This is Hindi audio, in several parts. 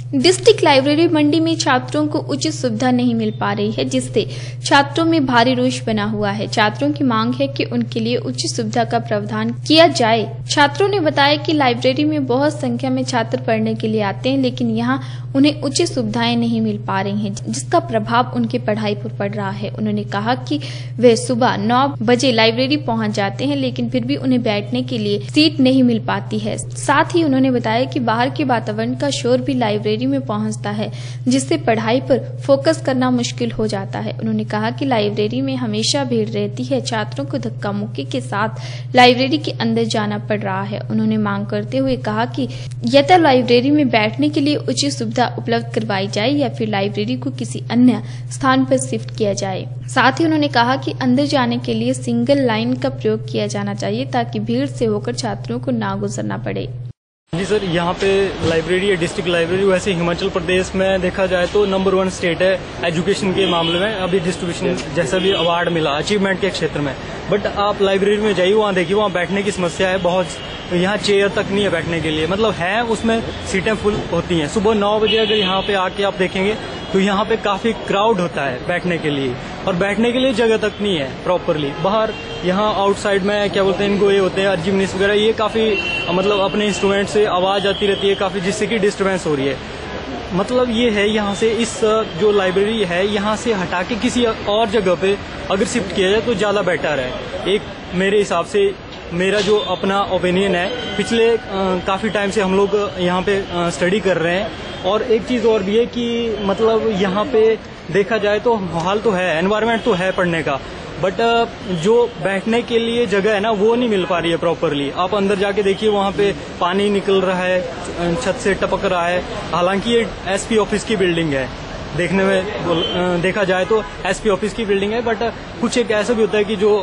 डिस्ट्रिक्ट लाइब्रेरी मंडी में छात्रों को उचित सुविधा नहीं मिल पा रही है, जिससे छात्रों में भारी रोष बना हुआ है। छात्रों की मांग है कि उनके लिए उचित सुविधा का प्रावधान किया जाए। छात्रों ने बताया कि लाइब्रेरी में बहुत संख्या में छात्र पढ़ने के लिए आते हैं, लेकिन यहाँ उन्हें उचित सुविधाएं नहीं मिल पा रही हैं, जिसका प्रभाव उनकी पढ़ाई पर पड़ रहा है। उन्होंने कहा कि वे सुबह 9 बजे लाइब्रेरी पहुंच जाते हैं, लेकिन फिर भी उन्हें बैठने के लिए सीट नहीं मिल पाती है। साथ ही उन्होंने बताया कि बाहर के वातावरण का शोर भी लाइब्रेरी में पहुंचता है, जिससे पढ़ाई पर फोकस करना मुश्किल हो जाता है। उन्होंने कहा कि लाइब्रेरी में हमेशा भीड़ रहती है, छात्रों को धक्का मुक्की के साथ लाइब्रेरी के अंदर जाना पड़ रहा है। उन्होंने मांग करते हुए कहा कि या तो लाइब्रेरी में बैठने के लिए उचित सुविधा उपलब्ध करवाई जाए या फिर लाइब्रेरी को किसी अन्य स्थान पर शिफ्ट किया जाए। साथ ही उन्होंने कहा कि अंदर जाने के लिए सिंगल लाइन का प्रयोग किया जाना चाहिए, ताकि भीड़ से होकर छात्रों को ना गुजरना पड़े। जी सर, यहाँ पे लाइब्रेरी है, डिस्ट्रिक्ट लाइब्रेरी। वैसे हिमाचल प्रदेश में देखा जाए तो नंबर 1 स्टेट है एजुकेशन के मामले में। अभी डिस्ट्रीब्यूशन जैसा भी अवार्ड मिला अचीवमेंट के क्षेत्र में। बट आप लाइब्रेरी में जाइए, वहाँ देखिए, वहाँ बैठने की समस्या है बहुत। यहाँ चेयर तक नहीं है बैठने के लिए, मतलब है उसमें सीटें फुल होती हैं। सुबह 9 बजे अगर यहाँ पे आके आप देखेंगे तो यहाँ पे काफी क्राउड होता है बैठने के लिए, और बैठने के लिए जगह तक नहीं है प्रॉपरली। बाहर यहाँ आउटसाइड में क्या बोलते हैं इनको, ये होते हैं अर्जिमनिस्ट वगैरह, ये काफी मतलब अपने इंस्ट्रूमेंट से आवाज आती रहती है काफी, जिससे कि डिस्टर्बेंस हो रही है। मतलब ये है यहाँ से इस जो लाइब्रेरी है यहाँ से हटा के किसी और जगह पे अगर शिफ्ट किया जाए तो ज्यादा बेटर है। एक मेरे हिसाब से मेरा जो अपना ओपिनियन है, पिछले काफी टाइम से हम लोग यहाँ पे स्टडी कर रहे हैं। और एक चीज और भी है कि मतलब यहाँ पे देखा जाए तो हाल तो है, एनवायरनमेंट तो है पढ़ने का, बट जो बैठने के लिए जगह है ना वो नहीं मिल पा रही है प्रॉपरली। आप अंदर जाके देखिए, वहाँ पे पानी निकल रहा है, छत से टपक रहा है। हालांकि ये एसपी ऑफिस की बिल्डिंग है, देखने में देखा जाए तो एसपी ऑफिस की बिल्डिंग है। बट कुछ एक ऐसा भी होता है कि जो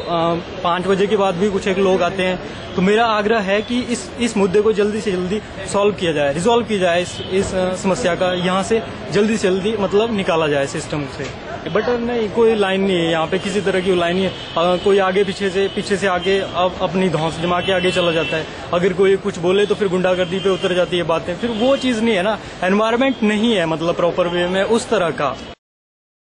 5 बजे के बाद भी कुछ एक लोग आते हैं। तो मेरा आग्रह है कि इस मुद्दे को जल्दी से जल्दी सॉल्व किया जाए, रिजॉल्व किया जाए, इस समस्या का यहाँ से जल्दी से जल्दी मतलब निकाला जाए सिस्टम से। बट नहीं, कोई लाइन नहीं है यहाँ पे, किसी तरह की लाइन नहीं है। कोई आगे पीछे से आगे अपनी धौंस जमा के आगे चला जाता है। अगर कोई कुछ बोले तो फिर गुंडागर्दी पे उतर जाती है बातें, फिर वो चीज नहीं है ना, एनवायरनमेंट नहीं है मतलब प्रॉपर वे में उस तरह का।